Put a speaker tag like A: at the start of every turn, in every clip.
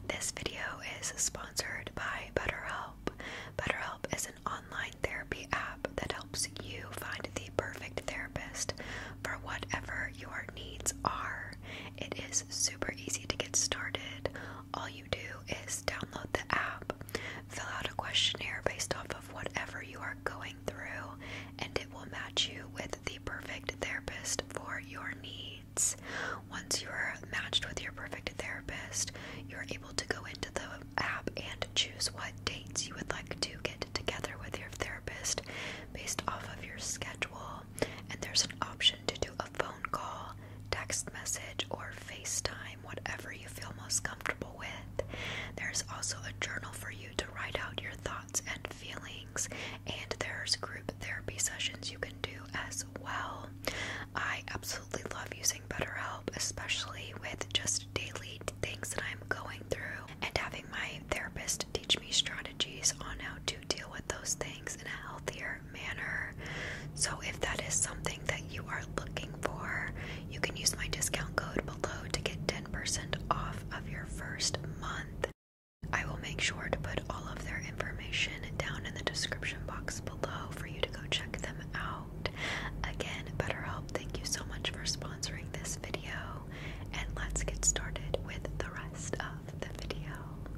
A: This video is sponsored by BetterHelp. BetterHelp is an online therapy app that helps you find the perfect therapist for whatever your needs are. It is super easy to get started. All you do is download the app, fill out a questionnaire based off of whatever you are going through, and it will match you with the perfect therapist for your needs. Once you're matched with your perfect therapist, you're able to go into the app and choose what dates you would like to get together with your therapist based off of your schedule. And there's an option to do a phone call, text message, or FaceTime, whatever you feel most comfortable with. There's also a journal for you to write out your thoughts and feelings, and there's group therapy sessions you can do as well. I absolutely love using BetterHelp, especially with just daily things that I'm going through, and having my therapist teach me strategies on how to deal with those things in a healthier manner. So if that is something that you are looking for, you can use my discount code below to get 10% off of your first month. I will make sure to put all of their information down in the description box below for you to go check them out. Again, BetterHelp, thank you so much for sponsoring this video, and let's get started with the rest of the video.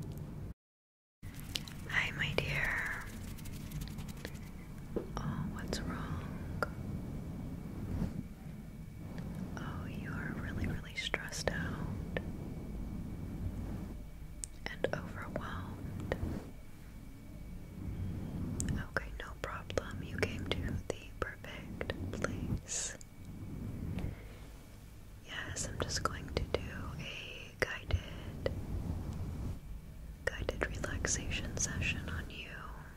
A: Hi, my dear. Oh, what's wrong? Oh, you are really, really stressed out and overwhelmed. Okay, no problem. You came to the perfect place. Yes, I'm just going to do a guided relaxation session on you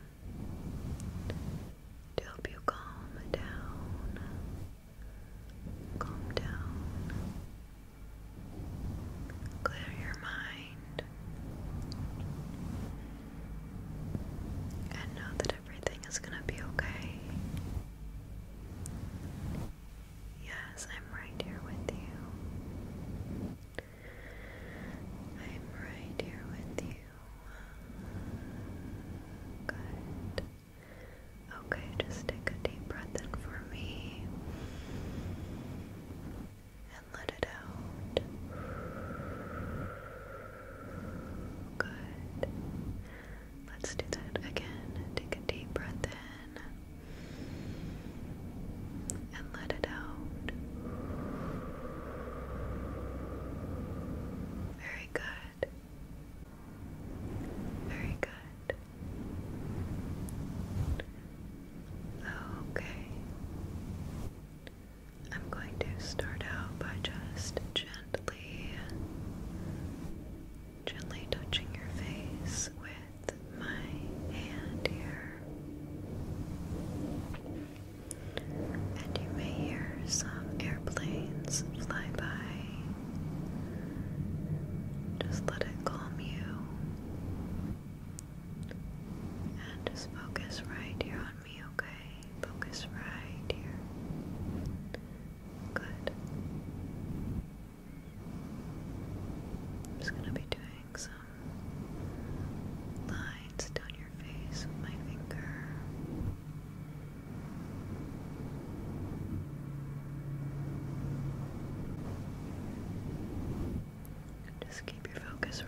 A: to help you calm down, clear your mind, and know that everything is gonna be okay. Yes, I'm right here with you. I'm right here with you. Good. Okay, just take a deep breath in for me and let it out. Good. Let's do that again. Take a deep breath in and let it out. Very good. Very good. Okay. I'm going to start out by just gently touching your face with my hand here. And you may hear some airplanes fly by. Just let it calm you. And just focus right here on me, okay? Focus right here. Good. I'm just gonna be doing some lines down your face with my finger. Just keep your focus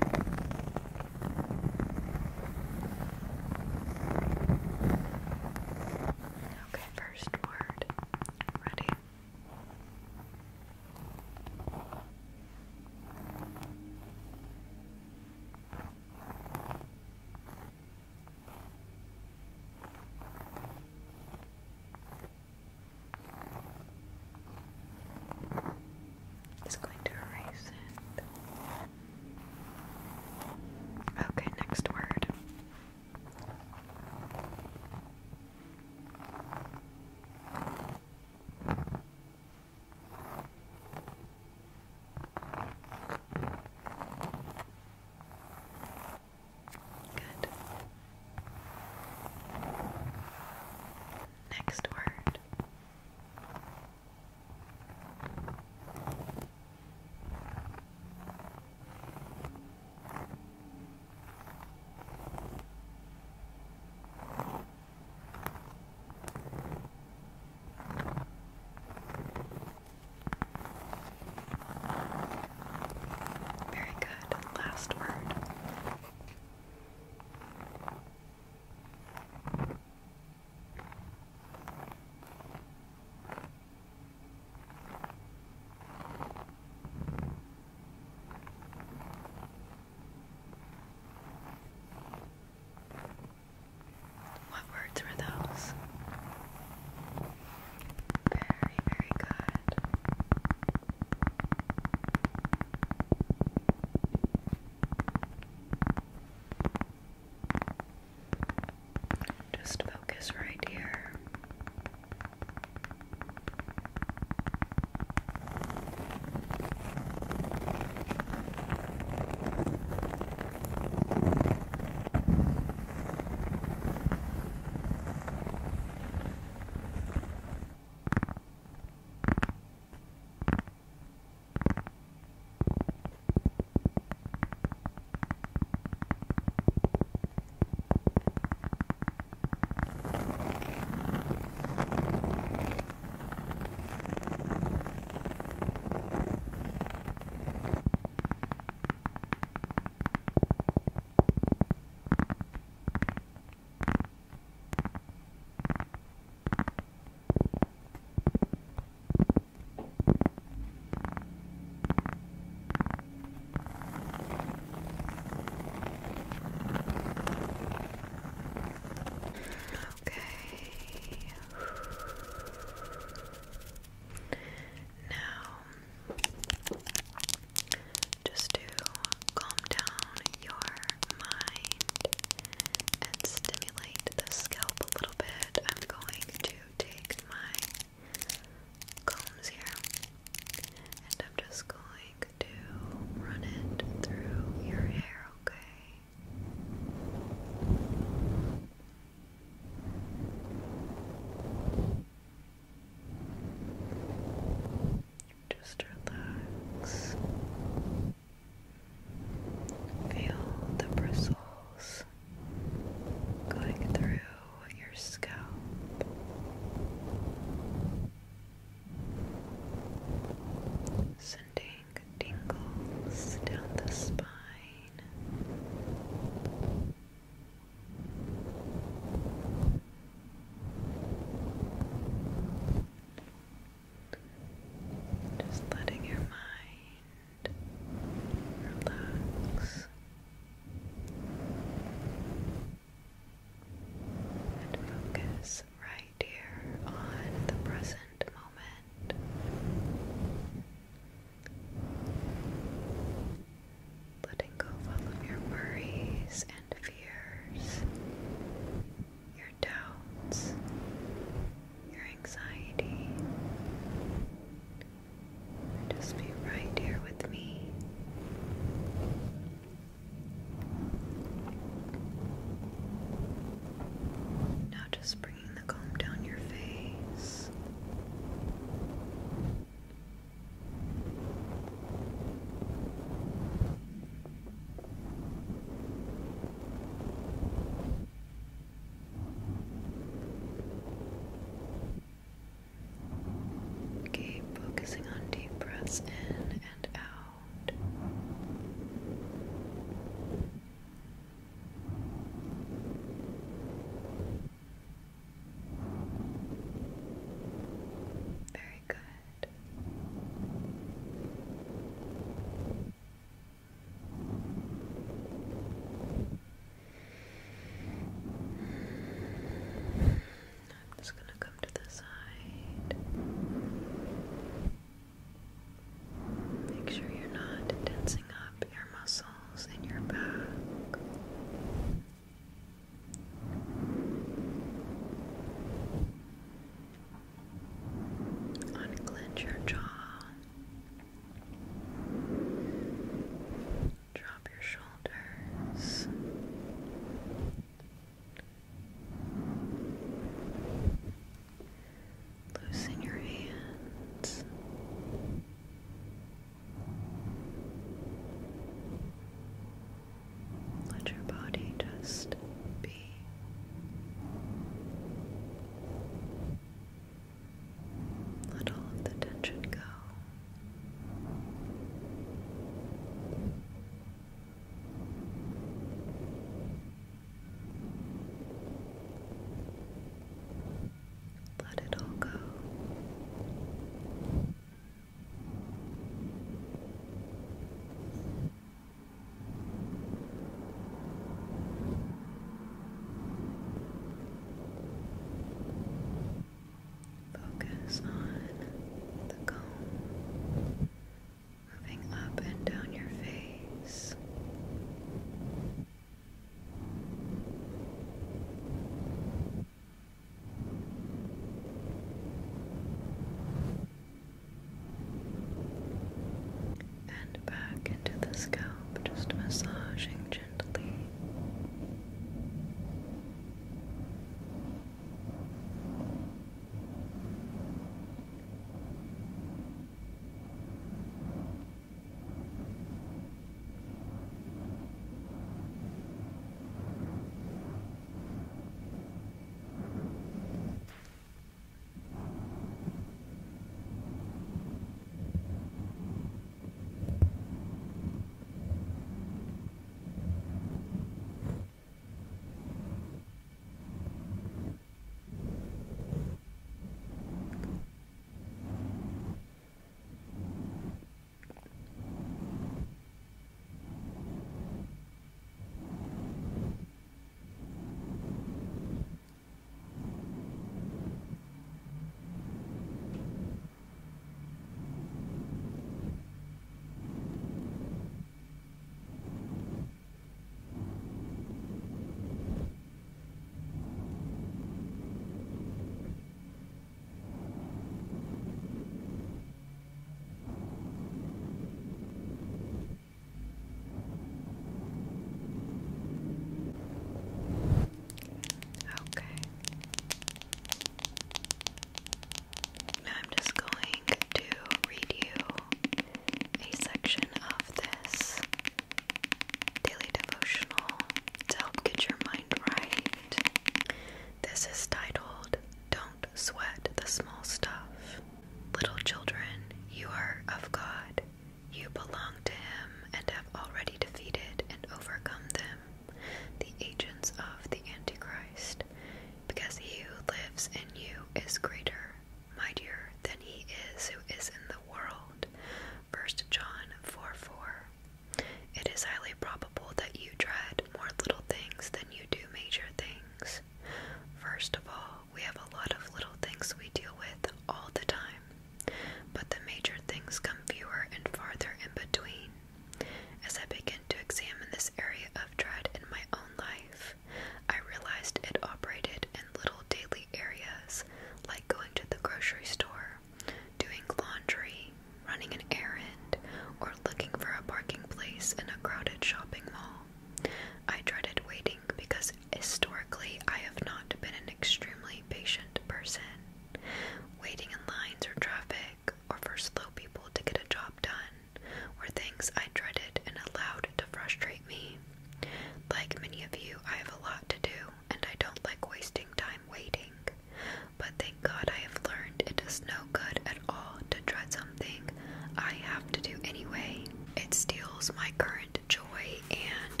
A: the grocery store, doing laundry, running an errand, or looking for a parking place in a crowded shopping mall. I dreaded waiting because historically I have not been an extremely patient person. Waiting in lines or traffic, or for slow people to get a job done, were things I dreaded and allowed to frustrate me. Like many of you, I have a lot to do, and I don't like wasting time waiting. But thank God I have learned it does no good at all to dread something I have to do anyway. It steals my current joy, and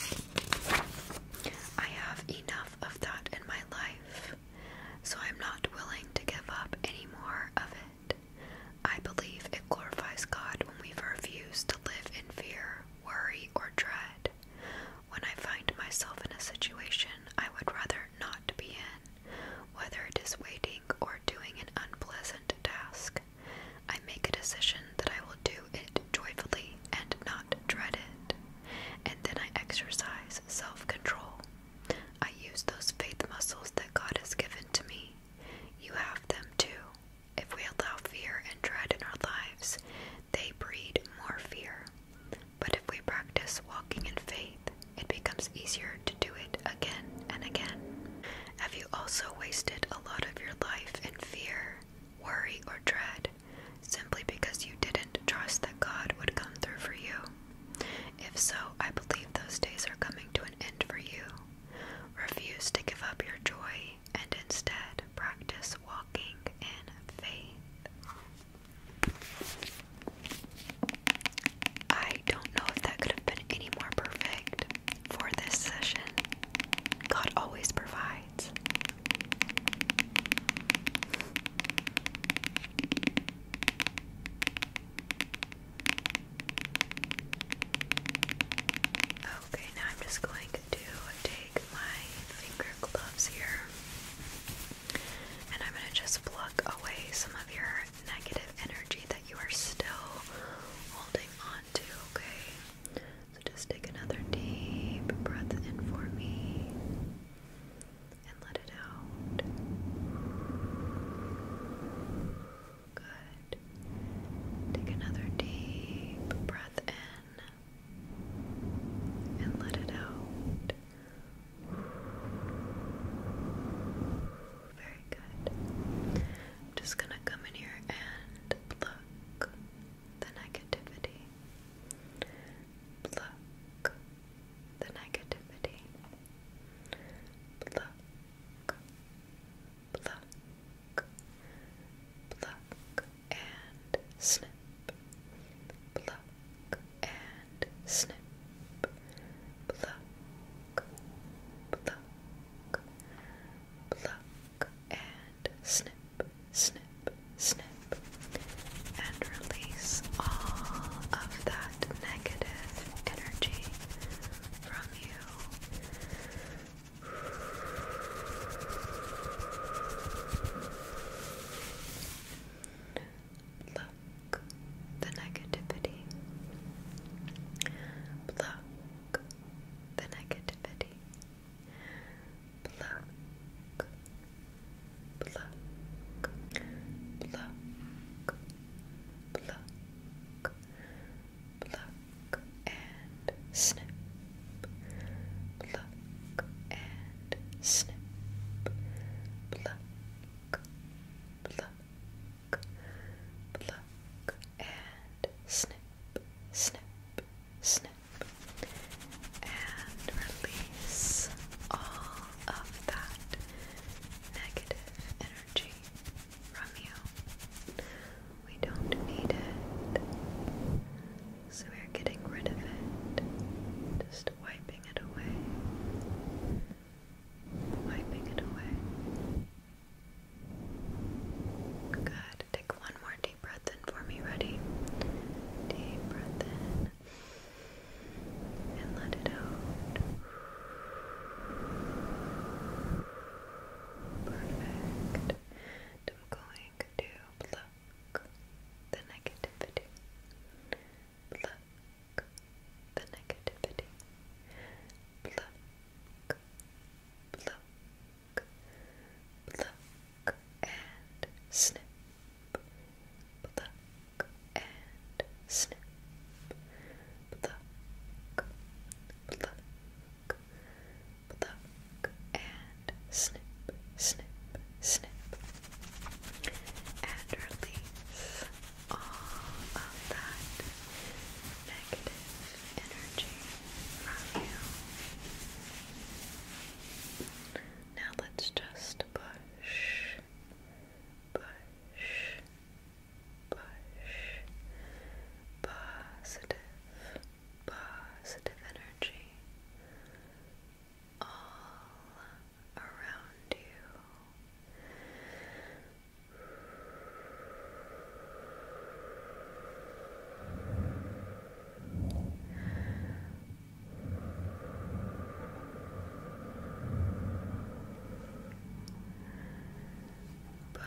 A: I have enough of that in my life, so I'm not willing to give up any more of it. I believe it glorifies God when we refuse to live in fear, worry, or dread. When I find myself in a situation I would rather not be in, whether it is waiting or doing an unpleasant task, I make a decision that I will do it joyfully and not dread it. And then I exercise self-control. I use those faith muscles that God has given to me. You have them too. If we allow fear and dread in our lives, they breed more fear. But if we practice walking in faith, it becomes easier to do it again and again. Have you also wasted a lot of your life in fear, worry, or dread, simply because you didn't trust that God would come through for you? If so, I believe those days are coming to an end for you. Refuse to give up your joy and instead practice walking in faith. I don't know if that could have been any more perfect for this session. God always provides. Okay, now I'm just going to take my finger gloves here, and I'm going to just pluck away some of your negative energy that you are still holding on to, okay? So just take another deep breath in for me, and let it out. Good. Take another deep breath in, and let it out. Very good. I'm just gonna come in here and pluck the negativity. Pluck the negativity. Pluck, pluck, pluck, and snip. Pluck and snip. Pluck, pluck, pluck, and snip, snip, snip, and release all of that negative energy from you. Pluck,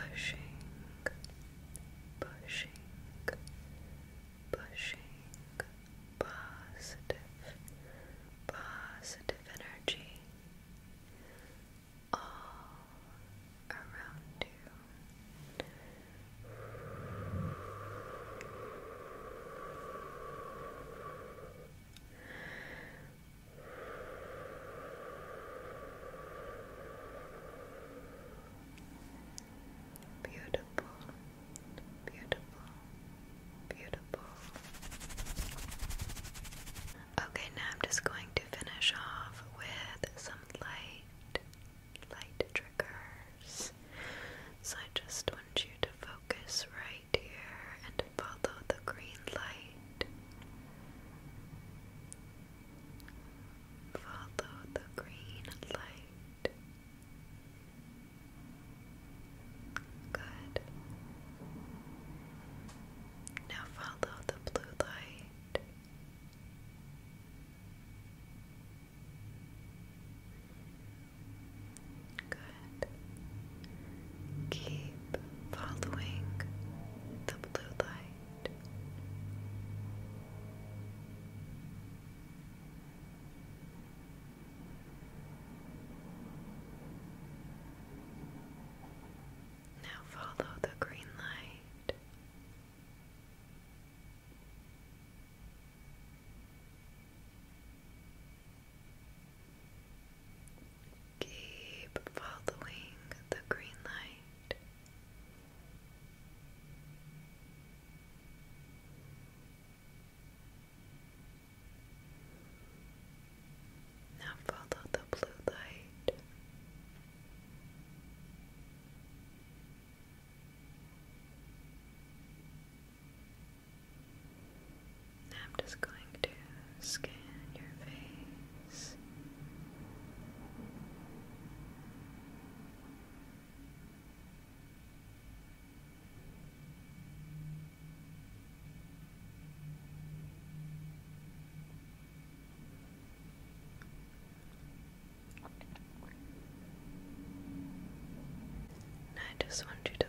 A: pushing, pushing, pushing positive, positive energy all around you. Beautiful, beautiful, beautiful. Okay, now I'm just going to finish off with some light triggers. So I just want you to focus right here and follow the green light. Follow the green light. Good. Now follow the blue light. Good. Keep following the blue light. Now follow the green light. Keep following the green light. Now follow the blue light. Now I'm just going to scan your face. And I just want you to